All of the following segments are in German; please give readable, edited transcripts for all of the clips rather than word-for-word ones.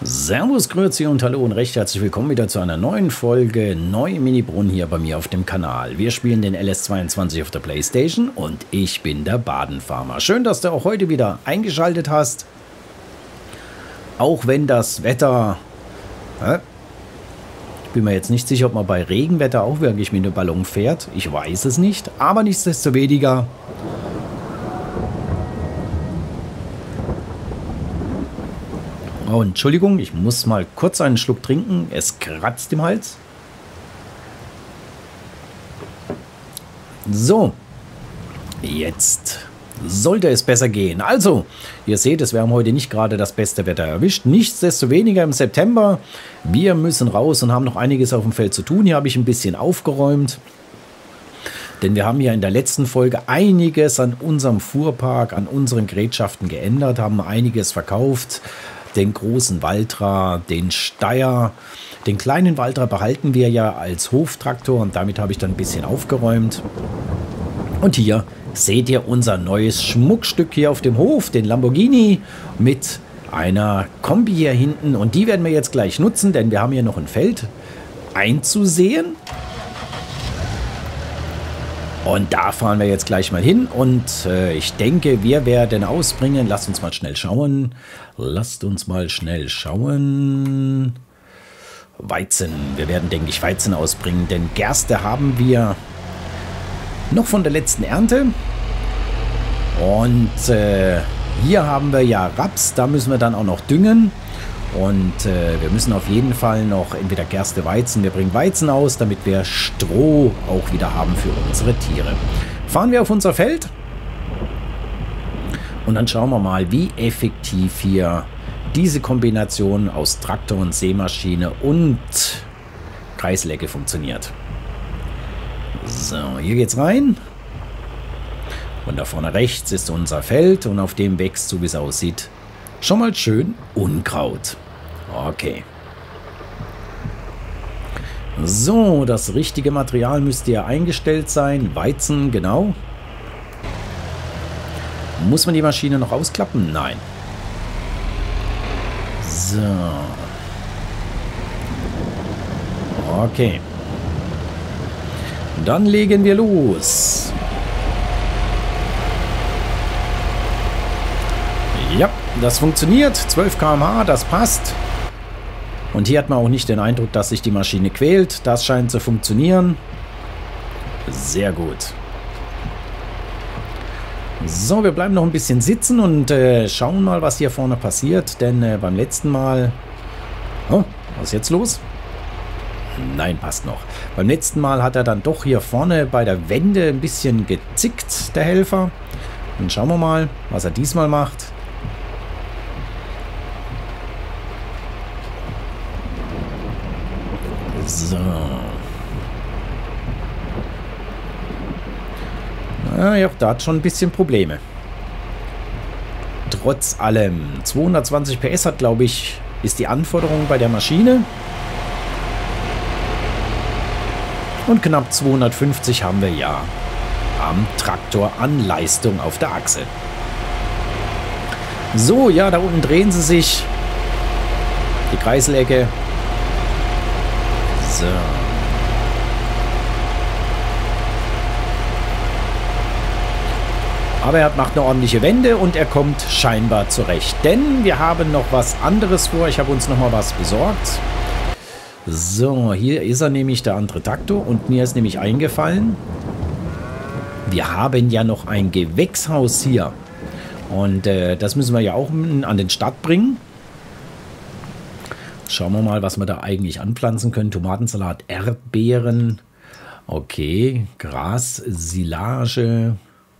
Servus, Grüezi und Hallo und recht herzlich willkommen wieder zu einer neuen Folge Neue Mini-Brunnen hier bei mir auf dem Kanal. Wir spielen den LS22 auf der Playstation und ich bin der Badenfarmer. Schön, dass du auch heute wieder eingeschaltet hast. Auch wenn das Wetter... Ich bin mir jetzt nicht sicher, ob man bei Regenwetter auch wirklich mit einem Ballon fährt. Ich weiß es nicht, aber nichtsdestoweniger... Oh, Entschuldigung, ich muss mal kurz einen Schluck trinken. Es kratzt im Hals. So, jetzt sollte es besser gehen. Also, ihr seht es, wir haben heute nicht gerade das beste Wetter erwischt. Nichtsdestoweniger im September. Wir müssen raus und haben noch einiges auf dem Feld zu tun. Hier habe ich ein bisschen aufgeräumt. Denn wir haben ja in der letzten Folge einiges an unserem Fuhrpark, an unseren Gerätschaften geändert, haben einiges verkauft. Den großen Valtra, den Steyr, den kleinen Valtra behalten wir ja als Hoftraktor und damit habe ich dann ein bisschen aufgeräumt. Und hier seht ihr unser neues Schmuckstück hier auf dem Hof, den Lamborghini mit einer Kombi hier hinten und die werden wir jetzt gleich nutzen, denn wir haben hier noch ein Feld einzusehen. Und da fahren wir jetzt gleich mal hin und ich denke, wir werden ausbringen. Lasst uns mal schnell schauen. Weizen. Wir werden, denke ich, Weizen ausbringen, denn Gerste haben wir noch von der letzten Ernte. Und hier haben wir ja Raps, da müssen wir dann auch noch düngen. Und wir müssen auf jeden Fall noch entweder Gerste, Weizen, wir bringen Weizen aus, damit wir Stroh auch wieder haben für unsere Tiere. Fahren wir auf unser Feld und dann schauen wir mal, wie effektiv hier diese Kombination aus Traktor und Sämaschine und Kreislecke funktioniert. So, hier geht's rein. Und da vorne rechts ist unser Feld und auf dem wächst, so wie es aussieht, schon mal schön Unkraut. Okay. So, das richtige Material müsste ja eingestellt sein. Weizen, genau. Muss man die Maschine noch ausklappen? Nein. So. Okay. Dann legen wir los. Ja, das funktioniert. 12 km/h, das passt. Und hier hat man auch nicht den Eindruck, dass sich die Maschine quält. Das scheint zu funktionieren. Sehr gut. So, wir bleiben noch ein bisschen sitzen und schauen mal, was hier vorne passiert. Denn beim letzten Mal... Oh, was ist jetzt los? Nein, passt noch. Beim letzten Mal hat er dann doch hier vorne bei der Wende ein bisschen gezickt, der Helfer. Dann schauen wir mal, was er diesmal macht. So. Ja, da hat schon ein bisschen Probleme. Trotz allem. 220 PS hat, glaube ich, ist die Anforderung bei der Maschine. Und knapp 250 haben wir ja am Traktor an Leistung auf der Achse. So, ja, da unten drehen sie sich. Die Kreiselecke. So. Aber er macht eine ordentliche Wende und er kommt scheinbar zurecht. Denn wir haben noch was anderes vor. Ich habe uns noch mal was besorgt. So, hier ist er nämlich, der andere Traktor. Und mir ist nämlich eingefallen, wir haben ja noch ein Gewächshaus hier. Und das müssen wir ja auch an den Start bringen. Schauen wir mal, was wir da eigentlich anpflanzen können. Tomatensalat, Erdbeeren. Okay, Gras, Silage.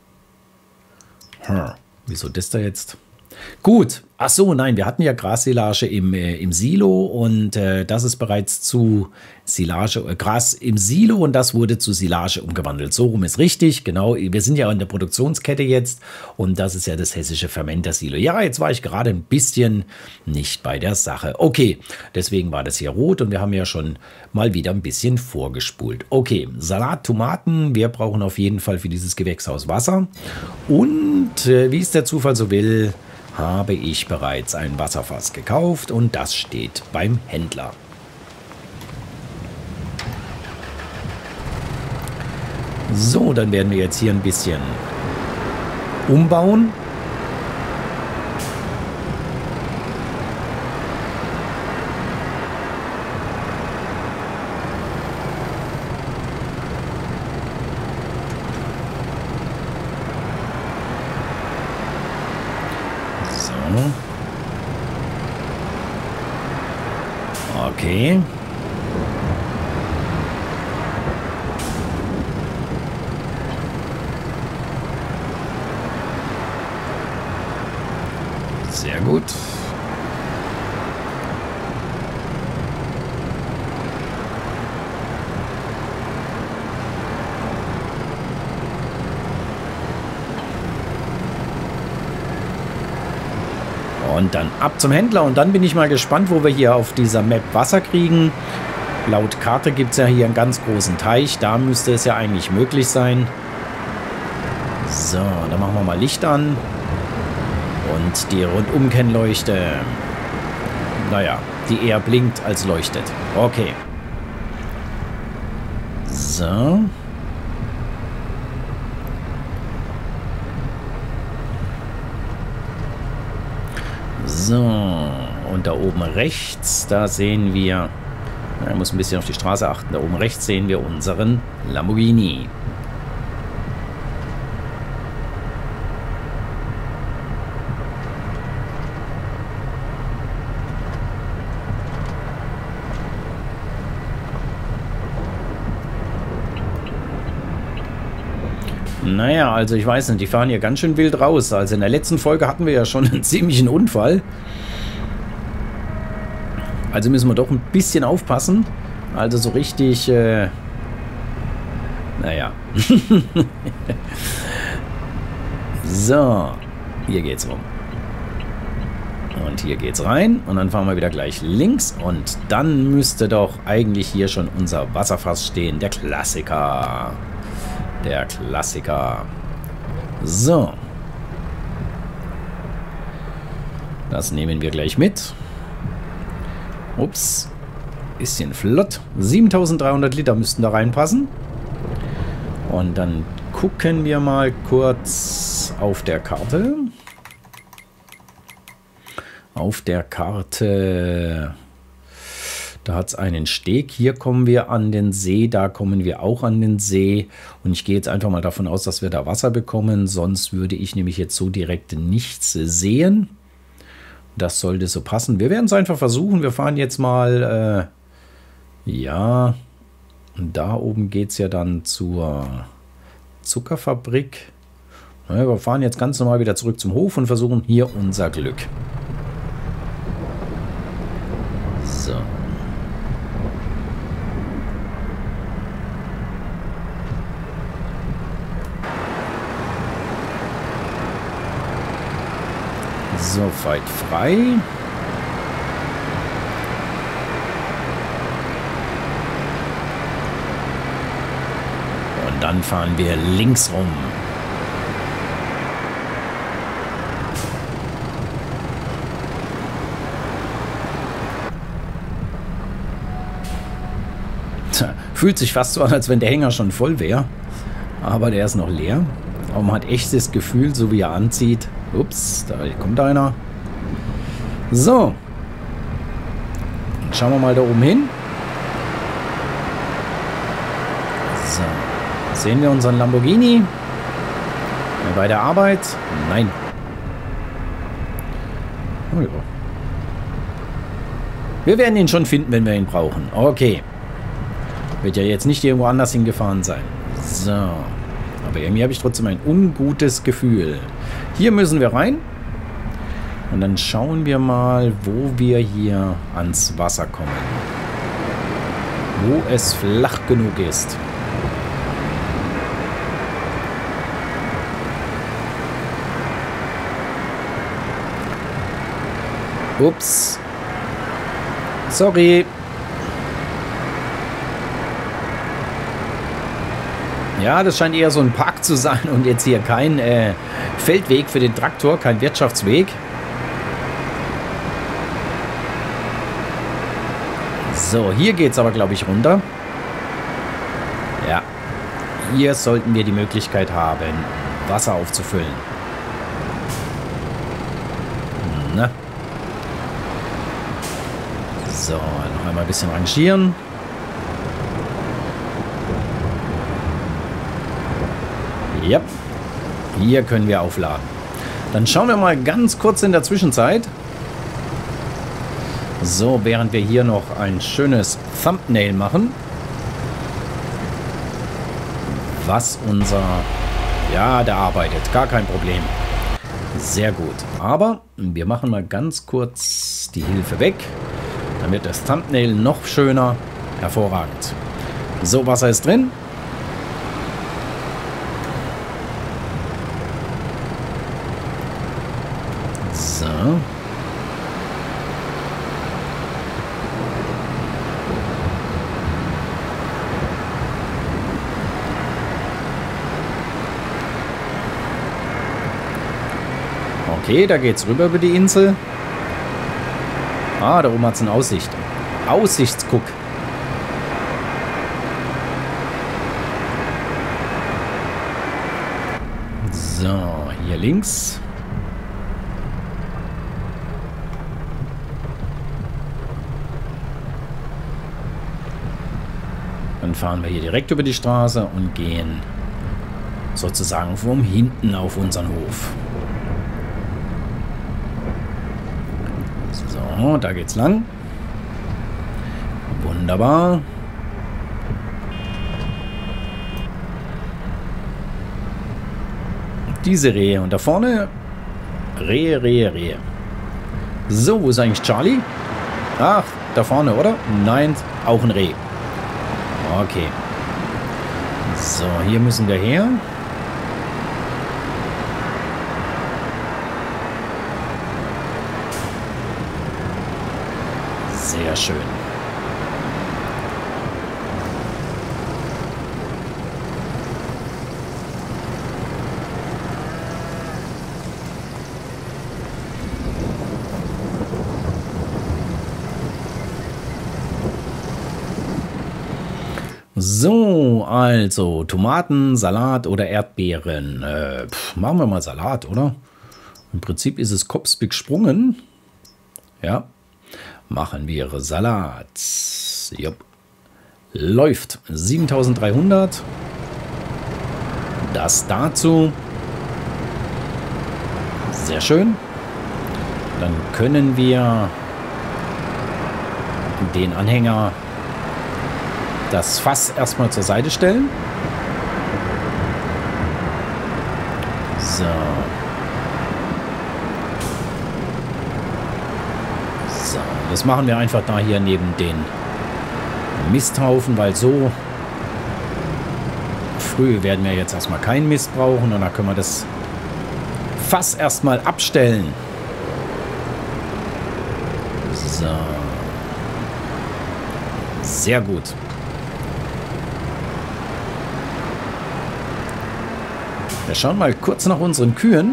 Wieso das da jetzt? Gut. Ach so, nein, wir hatten ja Grassilage im Silo und das ist bereits zu Silage, Gras im Silo und das wurde zu Silage umgewandelt. So rum ist richtig, genau. Wir sind ja in der Produktionskette jetzt und das ist ja das hessische Fermenter-Silo. Ja, jetzt war ich gerade ein bisschen nicht bei der Sache. Okay, deswegen war das hier rot und wir haben ja schon mal wieder ein bisschen vorgespult. Okay, Salat, Tomaten, wir brauchen auf jeden Fall für dieses Gewächshaus Wasser und wie es der Zufall so will, habe ich bereits ein Wasserfass gekauft und das steht beim Händler. So, dann werden wir jetzt hier ein bisschen umbauen. So. Okay. Sehr gut. Und dann ab zum Händler. Und dann bin ich mal gespannt, wo wir hier auf dieser Map Wasser kriegen. Laut Karte gibt es ja hier einen ganz großen Teich. Da müsste es ja eigentlich möglich sein. So, dann machen wir mal Licht an. Und die Rundumkennleuchte, naja, die eher blinkt als leuchtet. Okay. So. So. Und da oben rechts, da sehen wir, ich muss ein bisschen auf die Straße achten, da oben rechts sehen wir unseren Lamborghini. Naja, also ich weiß nicht, die fahren hier ganz schön wild raus. Also in der letzten Folge hatten wir ja schon einen ziemlichen Unfall. Also müssen wir doch ein bisschen aufpassen. Also so richtig, naja. So, hier geht's rum. Und hier geht's rein. Und dann fahren wir wieder gleich links. Und dann müsste doch eigentlich hier schon unser Wasserfass stehen. Der Klassiker. Der Klassiker. So. Das nehmen wir gleich mit. Ups. Bisschen flott. 7300 Liter müssten da reinpassen. Und dann gucken wir mal kurz auf der Karte. Auf der Karte... Da hat es einen Steg. Hier kommen wir an den See. Da kommen wir auch an den See. Und ich gehe jetzt einfach mal davon aus, dass wir da Wasser bekommen. Sonst würde ich nämlich jetzt so direkt nichts sehen. Das sollte so passen. Wir werden es einfach versuchen. Wir fahren jetzt mal... ja. Und da oben geht es ja dann zur Zuckerfabrik. Ja, wir fahren jetzt ganz normal wieder zurück zum Hof und versuchen hier unser Glück. So. So, weit frei. Und dann fahren wir links rum. Tja, fühlt sich fast so an, als wenn der Hänger schon voll wäre. Aber der ist noch leer. Aber man hat echt das Gefühl, so wie er anzieht. Ups, da kommt einer. So. Dann schauen wir mal da oben hin. So. Sehen wir unseren Lamborghini? Bei der Arbeit? Nein. Oh ja. Wir werden ihn schon finden, wenn wir ihn brauchen. Okay. Wird ja jetzt nicht irgendwo anders hingefahren sein. So. Aber irgendwie habe ich trotzdem ein ungutes Gefühl. Hier müssen wir rein. Und dann schauen wir mal, wo wir hier ans Wasser kommen. Wo es flach genug ist. Ups. Sorry. Ja, das scheint eher so ein Park zu sein und jetzt hier kein Feldweg für den Traktor, kein Wirtschaftsweg. So, hier geht es aber, glaube ich, runter. Ja. Hier sollten wir die Möglichkeit haben, Wasser aufzufüllen. Na. So, noch einmal ein bisschen rangieren. Ja. Hier können wir aufladen. Dann schauen wir mal ganz kurz in der Zwischenzeit. So, während wir hier noch ein schönes Thumbnail machen. Was unser... Ja, der arbeitet. Gar kein Problem. Sehr gut. Aber wir machen mal ganz kurz die Hilfe weg. Dann wird das Thumbnail noch schöner. Hervorragend. So, Wasser ist drin. So. Okay, da geht's rüber über die Insel. Ah, da oben hat es eine Aussicht. Aussichtsguck. So, hier links. Dann fahren wir hier direkt über die Straße und gehen sozusagen von hinten auf unseren Hof. So, da geht's lang. Wunderbar. Diese Rehe. Und da vorne Rehe, Rehe, Rehe. So, wo ist eigentlich Charlie? Ach, da vorne, oder? Nein, auch ein Reh. Okay. So, hier müssen wir her. Sehr schön. So, also Tomaten, Salat oder Erdbeeren. Machen wir mal Salat, oder? Im Prinzip ist es Kopfsbig gesprungen. Ja. Machen wir Salat. Jupp. Läuft. 7300. Das dazu. Sehr schön. Dann können wir den Anhänger, das Fass erstmal zur Seite stellen. So. So, das machen wir einfach da hier neben den Misthaufen, weil so früh werden wir jetzt erstmal keinen Mist brauchen und dann können wir das Fass erstmal abstellen. So. Sehr gut. Wir schauen mal kurz nach unseren Kühen.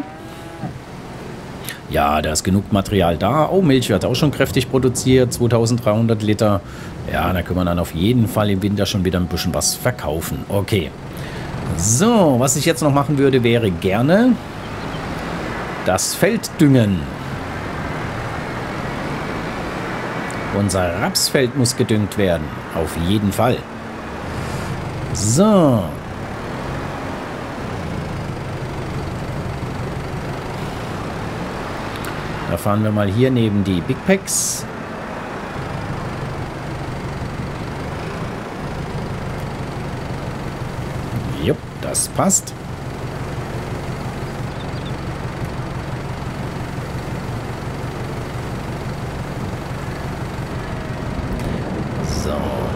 Ja, da ist genug Material da. Oh, Milch wird auch schon kräftig produziert. 2300 Liter. Ja, da können wir dann auf jeden Fall im Winter schon wieder ein bisschen was verkaufen. Okay. So, was ich jetzt noch machen würde, wäre gerne das Feld düngen. Unser Rapsfeld muss gedüngt werden. Auf jeden Fall. So. Da fahren wir mal hier neben die Big Packs. Jupp, das passt. So.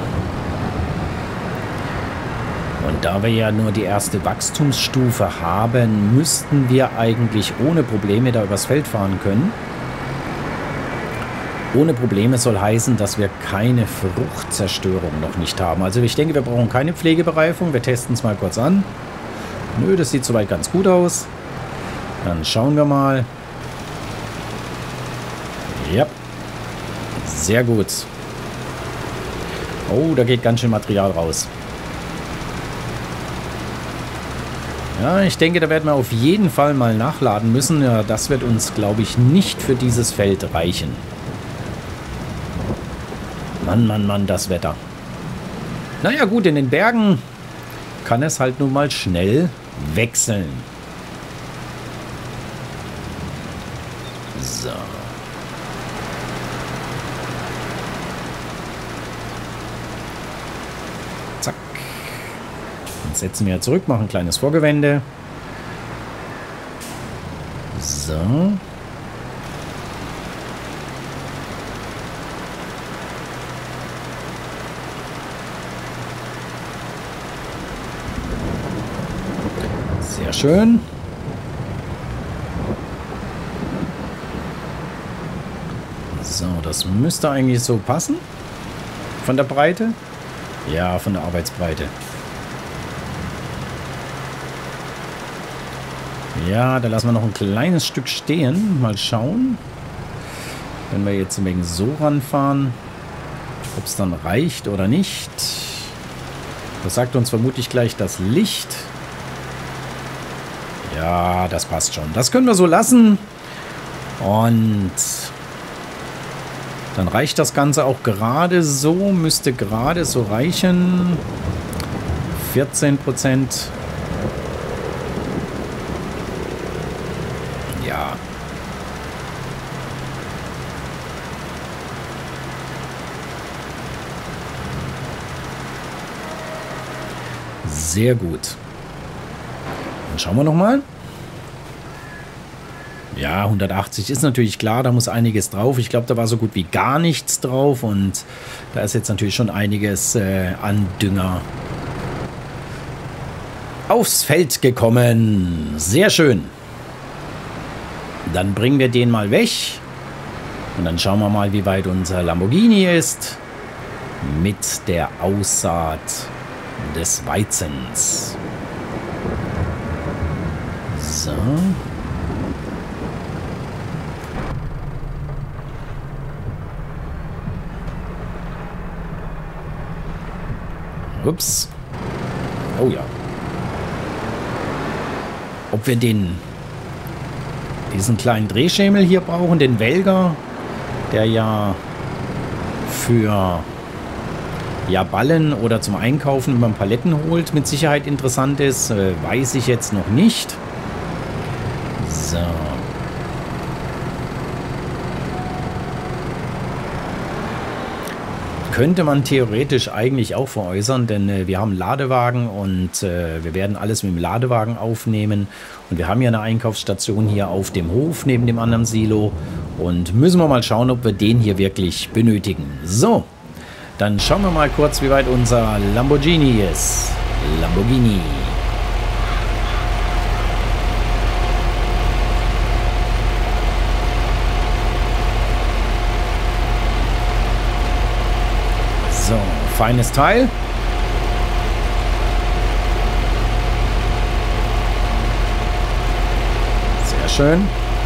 Und da wir ja nur die erste Wachstumsstufe haben, müssten wir eigentlich ohne Probleme da übers Feld fahren können. Ohne Probleme soll heißen, dass wir keine Fruchtzerstörung noch nicht haben. Also ich denke, wir brauchen keine Pflegebereifung. Wir testen es mal kurz an. Nö, das sieht soweit ganz gut aus. Dann schauen wir mal. Ja. Sehr gut. Oh, da geht ganz schön Material raus. Ja, ich denke, da werden wir auf jeden Fall mal nachladen müssen. Ja, das wird uns, glaube ich, nicht für dieses Feld reichen. Mann, Mann, Mann, das Wetter. Naja gut, in den Bergen kann es halt nun mal schnell wechseln. So. Zack. Dann setzen wir zurück, machen ein kleines Vorgewende. So. Sehr schön. So, das müsste eigentlich so passen. Von der Breite? Ja, von der Arbeitsbreite. Ja, da lassen wir noch ein kleines Stück stehen. Mal schauen. Wenn wir jetzt wegen so ranfahren, ob es dann reicht oder nicht. Das sagt uns vermutlich gleich das Licht. Ja, das passt schon. Das können wir so lassen. Und dann reicht das Ganze auch gerade so. Müsste gerade so reichen. 14%. Ja. Sehr gut. Dann schauen wir nochmal. Ja, 180 ist natürlich klar, da muss einiges drauf. Ich glaube, da war so gut wie gar nichts drauf und da ist jetzt natürlich schon einiges an Dünger aufs Feld gekommen. Sehr schön. Dann bringen wir den mal weg und dann schauen wir mal, wie weit unser Lamborghini ist mit der Aussaat des Weizens. So. Ups. Oh ja. Ob wir diesen kleinen Drehschemel hier brauchen, den Welger, der ja für Ballen oder zum Einkaufen, wenn man Paletten holt, mit Sicherheit interessant ist, weiß ich jetzt noch nicht. So. Könnte man theoretisch eigentlich auch veräußern, denn wir haben einen Ladewagen und wir werden alles mit dem Ladewagen aufnehmen. Und wir haben ja eine Einkaufsstation hier auf dem Hof neben dem anderen Silo und müssen wir mal schauen, ob wir den hier wirklich benötigen. So, dann schauen wir mal kurz, wie weit unser Lamborghini ist. Lamborghini. So, feines Teil. Sehr schön.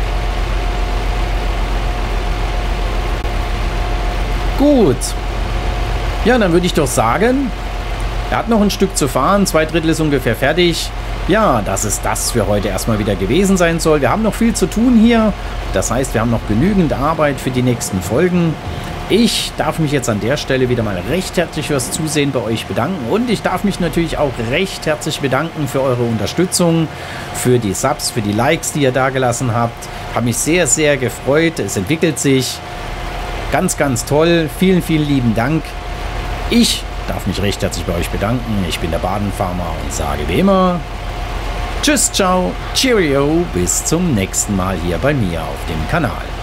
Gut. Ja, dann würde ich doch sagen, er hat noch ein Stück zu fahren. 2/3 ist ungefähr fertig. Ja, dass es das für heute erstmal wieder gewesen sein soll. Wir haben noch viel zu tun hier. Das heißt, wir haben noch genügend Arbeit für die nächsten Folgen. Ich darf mich jetzt an der Stelle wieder mal recht herzlich fürs Zusehen bei euch bedanken und ich darf mich natürlich auch recht herzlich bedanken für eure Unterstützung, für die Subs, für die Likes, die ihr da gelassen habt. Habe mich sehr, sehr gefreut. Es entwickelt sich ganz, ganz toll. Vielen, vielen lieben Dank. Ich darf mich recht herzlich bei euch bedanken. Ich bin der Badenfarmer und sage wie immer Tschüss, ciao, cheerio, bis zum nächsten Mal hier bei mir auf dem Kanal.